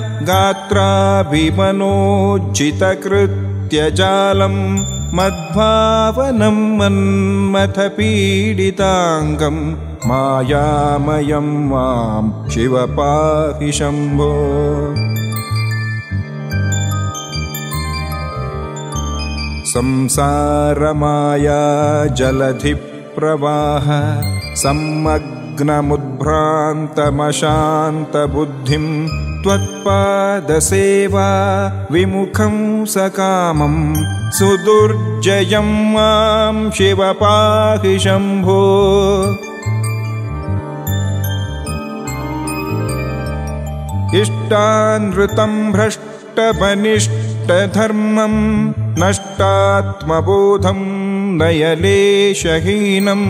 गात्राभिमनोज्झितकृत्यजालं मद्भावनं मन्मथपीडिताङ्गं मायामयं मां शिव पाहि शम्भो संसारमाया जलधि प्रवाह सम्मग्नमुद्भ्रान्तमशान्तबुद्धिं त्वत्पादसेवा विमुखं सकामं सुदुर्जयं मां शिव पाहि शम्भो इष्टानृतं भ्रष्टमनिष्टधर्मं नष्टात्मबोधं नयलेशहीनं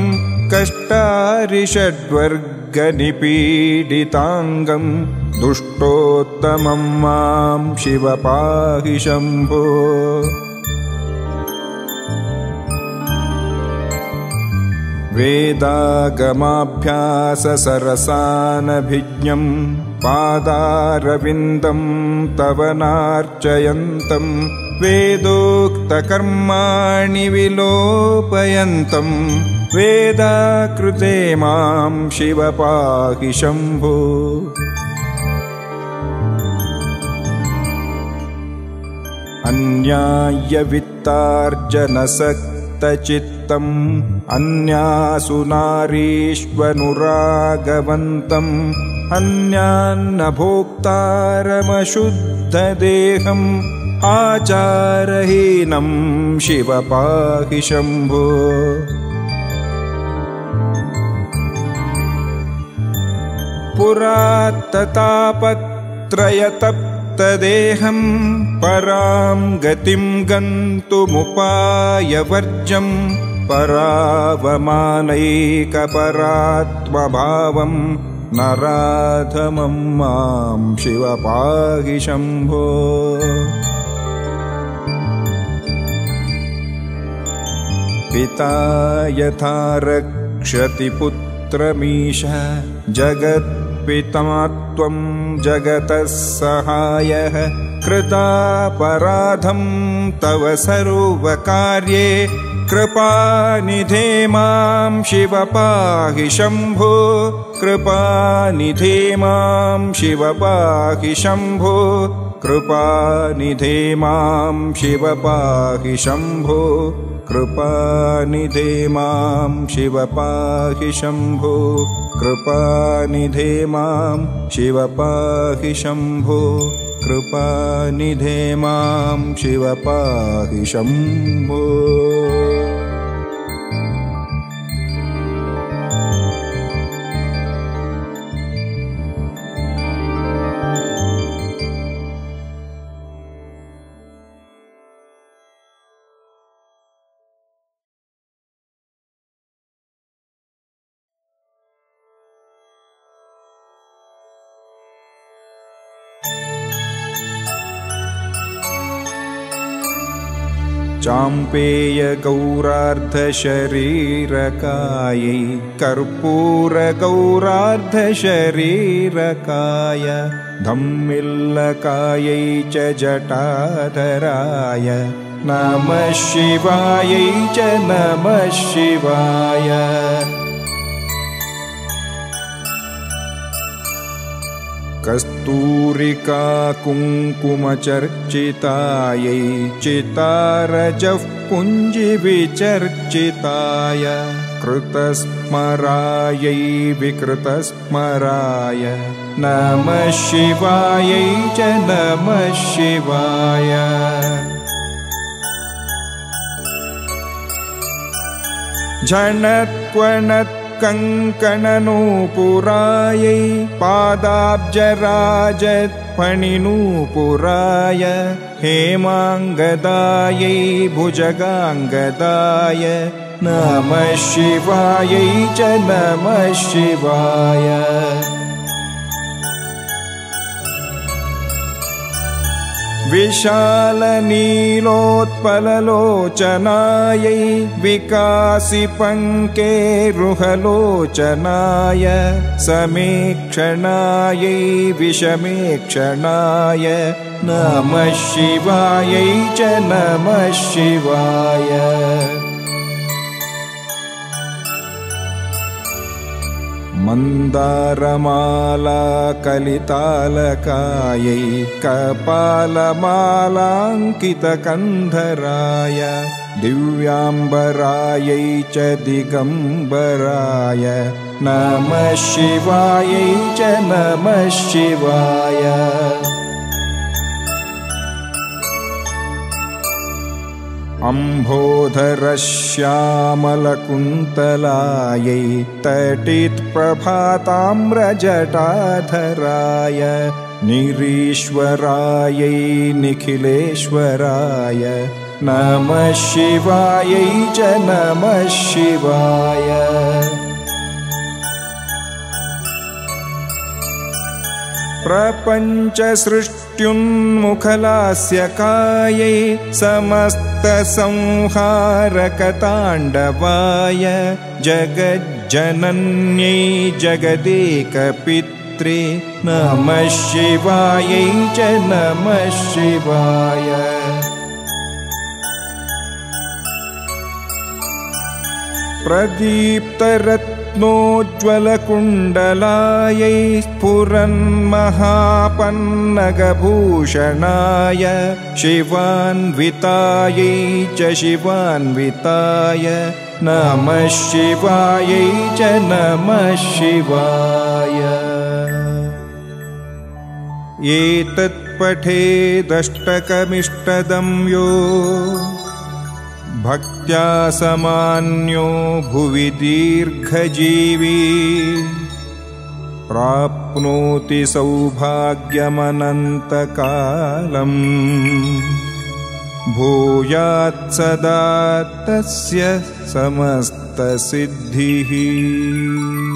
कष्टारिषड्वर्गनिपीडिताङ्गं दुष्टोत्तमं मां शिव पाहि शम्भो वेदागमाभ्याससरसानभिज्ञं पादारविन्दं तव नार्चयन्तं वेदोक्तकर्माणि विलोपयन्तं वेदाकृते मां शिव पाहि शम्भो अन्यायवित्तार्जनसक्तचित्तम् अन्यासु नारीष्वनुरागवन्तम् अन्यान्नभोक्तारमशुद्धदेहम् आचारहीनं शिव पाहि शम्भो पुराततापत्रयतप्तदेहं परां गतिं गन्तुमुपायवर्जं परावमानैकपरात्मभावं नराधमं मां शिव पाहि शम्भो पिता यथा रक्षति पुत्रमीश जगत्पिता त्वं जगतः सहायः कृतापराधं तव सर्वकार्ये कृपानिधे मां शिव पाहि शम्भो कृपानिधे मां शिव पाहि शम्भो कृपानिधे मां शिव पाहि शम्भो कृपानिधे मां शिव पाहि शम्भो कृपानिधे मां शिव पाहि शम्भो कृपानिधे मां शिव पाहि शम्भो चाम्पेय गौरार्धशरीरकायै कर्पूरगौरार्धशरीरकाय धम्मिल्लकायै च जटाधराय नमः शिवायै च नमः शिवाय। कस्तूरिका कुङ्कुमचर्चितायै चितारजः पुञ्जिविचर्चिताय कृतस्मरायै विकृतस्मराय नमः शिवायै च नमः शिवाय। झणत्वणत् कङ्कणनूपुरायै पादाब्जराजत्फणिनूपुराय हेमाङ्गदायै भुजगाङ्गदाय नमः शिवायै च नमः शिवाय। विशालनीलोत्पललोचनायै विकासिपङ्केरुहलोचनाय समीक्षणायै विषमेक्षणाय नमः शिवायै च नमः शिवाय। मन्दारमाला कलितालकायै कपालमालाङ्कितकन्धराय दिव्याम्बरायै च दिगम्बराय नमः शिवायै च नमः शिवाय। अम्भोधरश्यामलकुन्तलायै तटित्प्रभाताम्रजटाधराय निरीश्वरायै निखिलेश्वराय नमः शिवायै च नमः शिवाय। प्रपञ्चसृष्ट्युन्मुखलास्यकायै समस्तसंहारकताण्डवाय जगज्जनन्यै जगदेकपित्रे नमः शिवायै च नमः शिवाय। प्रदीप्तरत्नोज्ज्वलकुण्डलायै स्फुरन्महापन्नगभूषणाय शिवान्वितायै च शिवान्विताय नमः शिवायै च नमः शिवाय। एतत्पठेदष्टकमिष्टदं यो भक्त्या समान्यो भुवि दीर्घजीवी प्राप्नोति सौभाग्यमनन्तकालम् भूयात् सदा तस्य समस्तसिद्धिः।